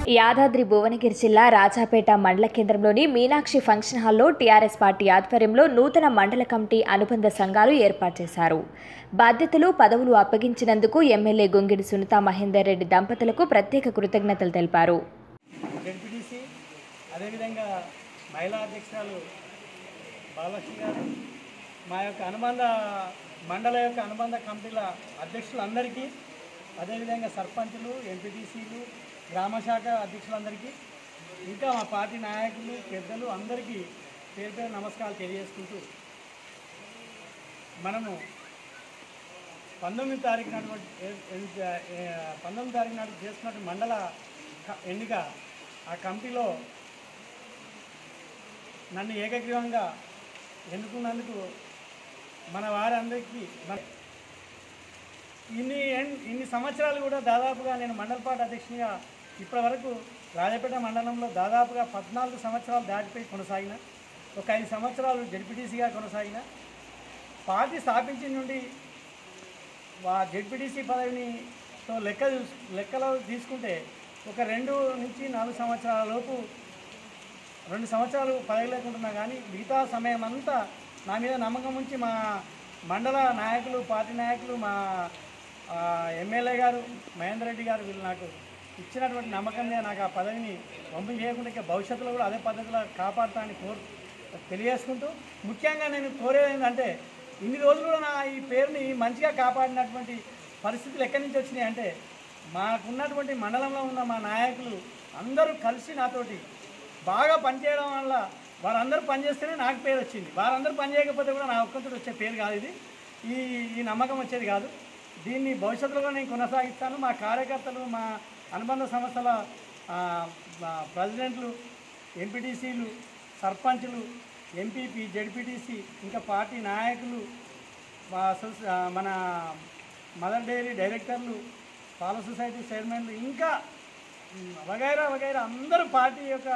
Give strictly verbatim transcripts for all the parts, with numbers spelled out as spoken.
యాదాద్రి భువనగిరి జిల్లా రాజాపేట మండల కేంద్రంలోని మీనాక్షి ఫంక్షన్ హాల్లో టీఆర్ఎస్ పార్టీ ఆధ్వర్యంలో నూతన మండల కమిటీ అనుబంధ సంఘాలు ఏర్పాటు చేశారు. బాధ్యతలు పదవులు అప్పగించినందుకు ఎమ్మెల్యే గొంగిడి సునీత మహేందర్ రెడ్డి దంపతులకు ప్రత్యేక కృతజ్ఞతలు తెలిపారు. జెడ్పీటీసీ అదేవిధంగా మహిళా అధ్యక్షురాలు బాలలక్ష్మి గారు, మా యొక్క అనుబంధ మండల యొక్క అనుబంధ కమిటీల అధ్యక్షులందరికీ, అదేవిధంగా సర్పంచులు, ఎంపీటీసీలు, గ్రామ శాఖ అధ్యక్షులందరికీ, ఇంకా మా పార్టీ నాయకులు, పెద్దలు అందరికీ పేరు పేరు నమస్కారాలు తెలియజేసుకుంటూ, మనము పంతొమ్మిది తారీఖు నాటి పంతొమ్మిది తారీఖు నాటి చేసుకున్నట్టు మండల ఎన్నిక ఆ కమిటీలో నన్ను ఏకగ్రీవంగా ఎన్నుకున్నందుకు మన వారందరికీ ఇన్ని ఇన్ని సంవత్సరాలు కూడా దాదాపుగా నేను మండల పార్టీ అధ్యక్షునిగా ఇప్పటి వరకు రాజాపేట మండలంలో దాదాపుగా పద్నాలుగు సంవత్సరాలు దాటిపోయి కొనసాగిన, ఒక ఐదు సంవత్సరాలు జెడ్పీటీసీగా కొనసాగిన. పార్టీ స్థాపించిన నుండి వా జెడ్పీటీసీ పదవినితో లెక్క లెక్కలో తీసుకుంటే ఒక రెండు నుంచి నాలుగు సంవత్సరాల లోపు రెండు సంవత్సరాలు పదవి లేకుంటున్నా కానీ మిగతా సమయం అంతా నా మీద నమ్మకం ఉంచి మా మండల నాయకులు, పార్టీ నాయకులు, మా ఎమ్మెల్యే గారు మహేందర్ రెడ్డి గారు వీళ్ళు నాకు ఇచ్చినటువంటి నమ్మకం మీద నాకు ఆ పదవిని పంపిణీ చేయకుండా ఇంకా భవిష్యత్తులో కూడా అదే పద్ధతిలో కాపాడుతానని కోరు తెలియజేసుకుంటూ, ముఖ్యంగా నేను కోరేది ఏంటంటే, ఇన్ని రోజులు కూడా నా ఈ పేరుని మంచిగా కాపాడినటువంటి పరిస్థితులు ఎక్కడి నుంచి వచ్చినాయి అంటే, మాకున్నటువంటి మండలంలో ఉన్న మా నాయకులు అందరూ కలిసి నాతోటి బాగా పనిచేయడం వల్ల వారందరూ పనిచేస్తేనే నాకు పేరు వచ్చింది. వారందరూ పనిచేయకపోతే కూడా నా ఒక్కరితో వచ్చే పేరు కాదు ఇది, ఈ ఈ నమ్మకం వచ్చేది కాదు. దీన్ని భవిష్యత్తులో నేను కొనసాగిస్తాను. మా కార్యకర్తలు, మా అనుబంధ సంస్థల ప్రెసిడెంట్లు, ఎంపీటీసీలు, సర్పంచులు, ఎంపీపీ, జెడ్పీటీసీ, ఇంకా పార్టీ నాయకులు, మన మదర్ డైరీ డైరెక్టర్లు, పాల సొసైటీ చైర్మన్లు, ఇంకా వగైరా వగైరా అందరూ పార్టీ యొక్క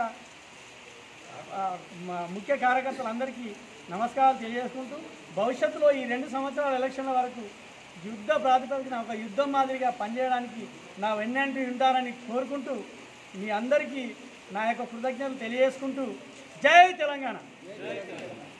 ముఖ్య కార్యకర్తలందరికీ నమస్కారాలు తెలియజేసుకుంటూ, భవిష్యత్తులో ఈ రెండు సంవత్సరాల ఎలక్షన్ల వరకు యుద్ధ ప్రాతిపదికన ఒక యుద్ధం మాదిరిగా పనిచేయడానికి నా వెన్నంటి ఉంటారని కోరుకుంటూ, మీ అందరికీ నా యొక్క కృతజ్ఞతలు తెలియజేసుకుంటూ, జై తెలంగాణ.